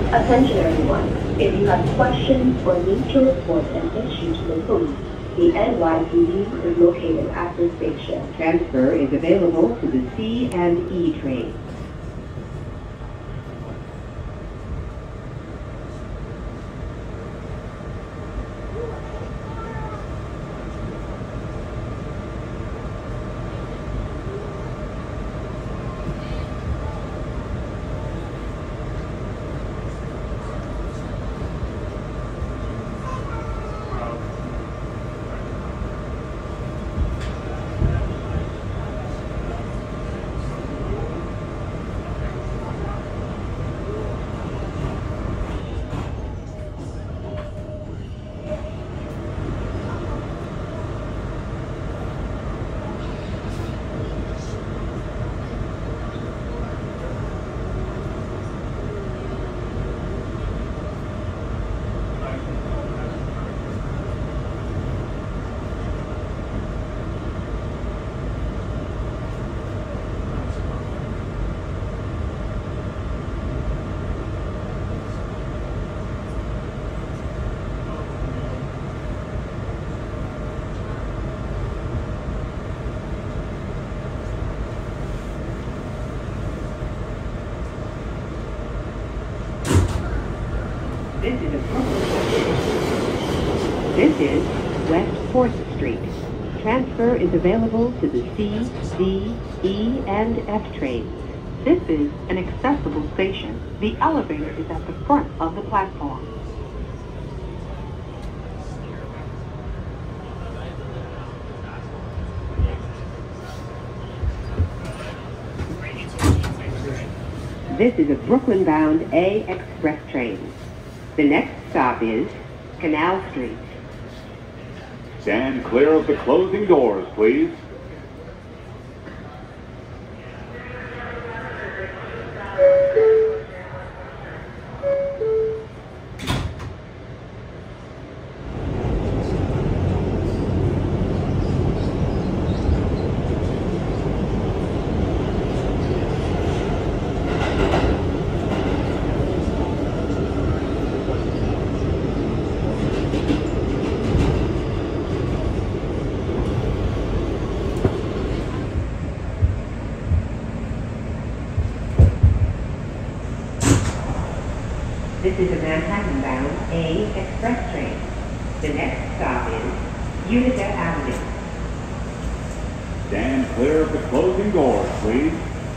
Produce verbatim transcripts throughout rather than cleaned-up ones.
Attention everyone, if you have questions or need to report an issue to the police, the N Y C D is located at the station. Transfer is available to the C and E train. This is a This is West fourth Street. Transfer is available to the C, D, E, and F trains. This is an accessible station. The elevator is at the front of the platform. This is a Brooklyn-bound A express train. The next stop is Canal Street. Stand clear of the closing doors, please. This is a Manhattan-bound A express train. The next stop is Utica Avenue. Stand clear of the closing doors, please.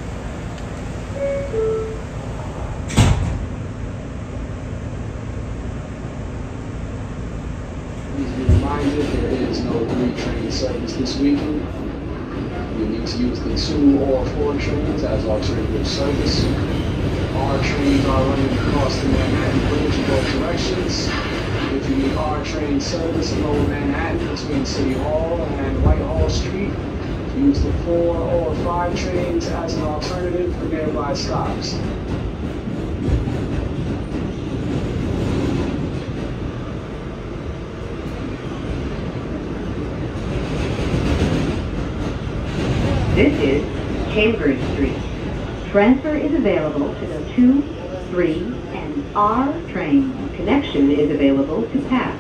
Please be reminded there is no three train service this weekend. You need to use the two or four trains as alternative service. R trains are running across the Manhattan Bridge in both directions. If you need R train service in Lower Manhattan between City Hall and Whitehall Street, use the four or five trains as an alternative for nearby stops. This is Chambers Street. Transfer is available to the two, three, and R trains. Connection is available to pass.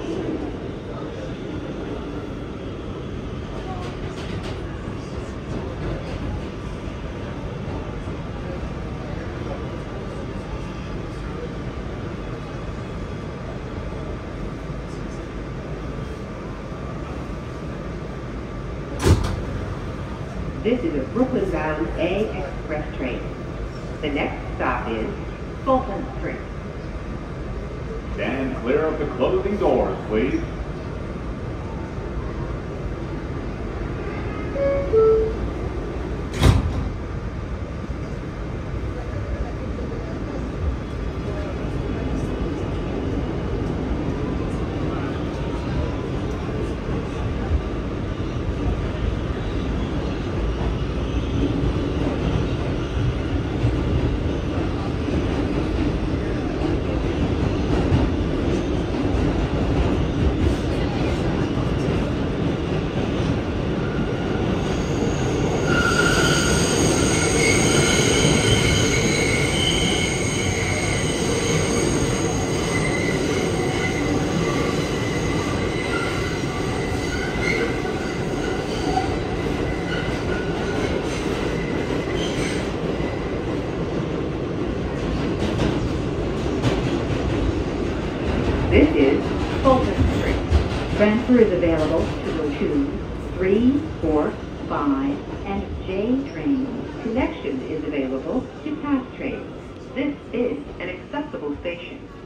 This is a Brooklyn-bound A express train. The next stop is Fulton Street. Stand clear of the closing doors, please. This is Fulton Street. Transfer is available to the two, three, four, five, and J trains. Connection is available to pass trains. This is an accessible station.